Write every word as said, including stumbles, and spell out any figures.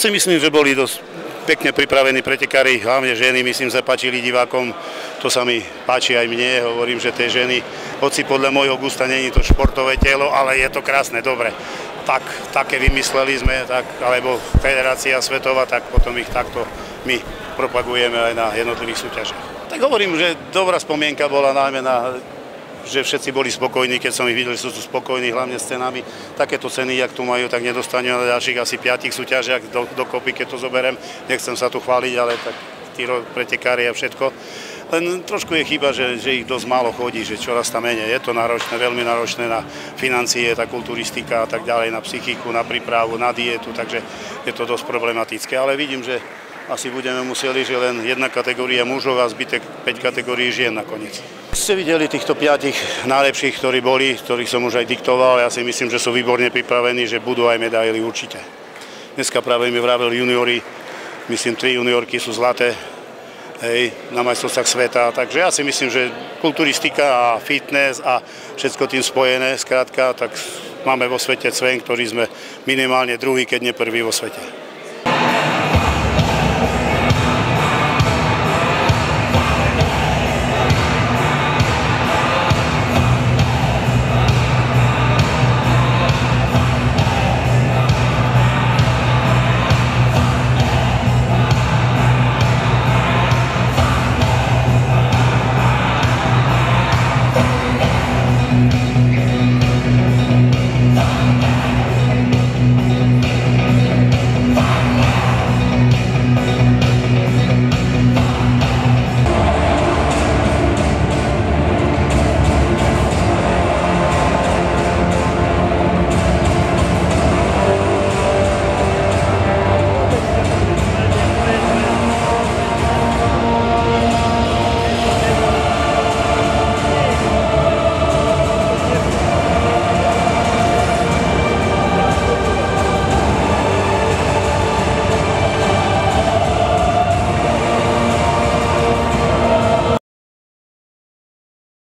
si myslím, že boli dosť pekne pripravení pretekári, hlavne ženy, myslím, sa páčili divákom. To sa mi páči aj mne, hovorím, že tie ženy, hoci podľa môjho gusta nie je to športové telo, ale je to krásne, dobre. Tak, také vymysleli sme, tak, alebo Federácia svetová, tak potom ich takto my propagujeme aj na jednotlivých súťažiach. Tak hovorím, že dobrá spomienka bola najmä na, že všetci boli spokojní, keď som ich videl, že sú tu spokojní, hlavne s cenami. Takéto ceny, jak tu majú, tak nedostanú na ďalších asi piatich súťažiach do, dokopy, keď to zoberiem. Nechcem sa tu chváliť, ale tak tí pretekári a všetko. Len trošku je chyba, že, že ich dosť málo chodí, že čoraz tam menej. Je to náročné, veľmi náročné na financie, tá kulturistika a tak ďalej, na psychiku, na prípravu, na dietu, takže je to dosť problematické. Ale vidím, že asi budeme museli, že len jedna kategória mužov a zbytek päť kategórií žien nakoniec. Ste videli týchto piatich najlepších, ktorí boli, ktorých som už aj diktoval. Ja si myslím, že sú výborne pripravení, že budú aj medaily určite. Dneska práve mi vravel juniori, myslím, tri juniorky sú zlaté, hej, na majstrovstvách sveta. Takže ja si myslím, že kulturistika a fitness a všetko tým spojené, skrátka, tak máme vo svete cven, ktorý sme minimálne druhý, keď nie prvý vo svete.